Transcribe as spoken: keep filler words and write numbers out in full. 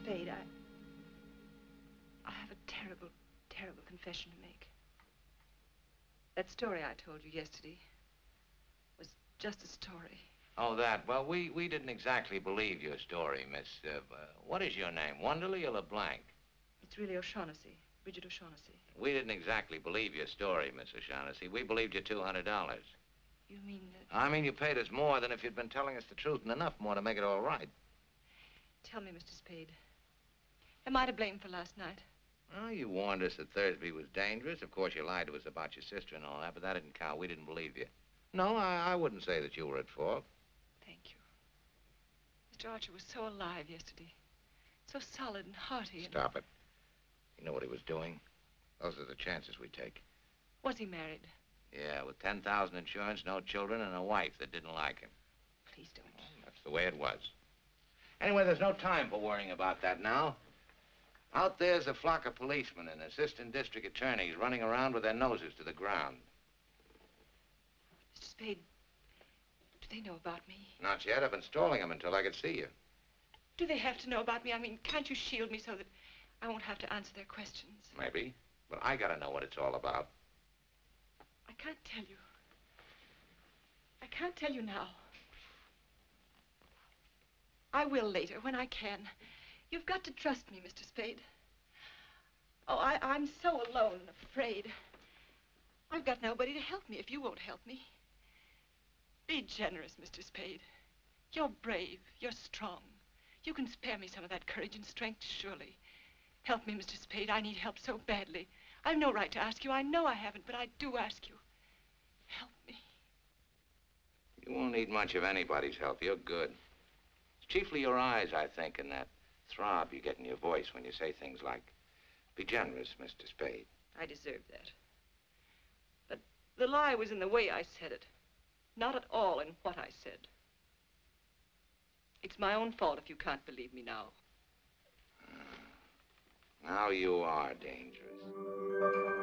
Spade, I... I have a terrible, terrible confession to make. That story I told you yesterday was just a story. Oh, that. Well, we, we didn't exactly believe your story, Miss... Uh, uh, what is your name, Wonderly or LeBlanc? It's really O'Shaughnessy, Bridget O'Shaughnessy. We didn't exactly believe your story, Miss O'Shaughnessy. We believed you two hundred dollars. You mean that... I mean, you paid us more than if you'd been telling us the truth, and enough more to make it all right. Tell me, Mister Spade, am I to blame for last night? Well, you warned us that Thursby was dangerous. Of course, you lied to us about your sister and all that, but that didn't count. We didn't believe you. No, I, I wouldn't say that you were at fault. Thank you. Mister Archer was so alive yesterday. So solid and hearty. And... Stop it. You know what he was doing? Those are the chances we take. Was he married? Yeah, with ten thousand insurance, no children, and a wife that didn't like him. Please don't. Well, that's the way it was. Anyway, there's no time for worrying about that now. Out there's a flock of policemen and assistant district attorneys running around with their noses to the ground. Mister Spade, do they know about me? Not yet. I've been stalling them until I could see you. Do they have to know about me? I mean, can't you shield me so that I won't have to answer their questions? Maybe. But I gotta know what it's all about. I can't tell you. I can't tell you now. I will later, when I can. You've got to trust me, Mister Spade. Oh, I, I'm so alone and afraid. I've got nobody to help me if you won't help me. Be generous, Mister Spade. You're brave. You're strong. You can spare me some of that courage and strength, surely. Help me, Mister Spade. I need help so badly. I've no right to ask you. I know I haven't, but I do ask you. Help me. You won't need much of anybody's help. You're good. It's chiefly your eyes, I think, and that throb you get in your voice when you say things like, be generous, Mister Spade. I deserve that. But the lie was in the way I said it, not at all in what I said. It's my own fault if you can't believe me now. Uh, now you are dangerous.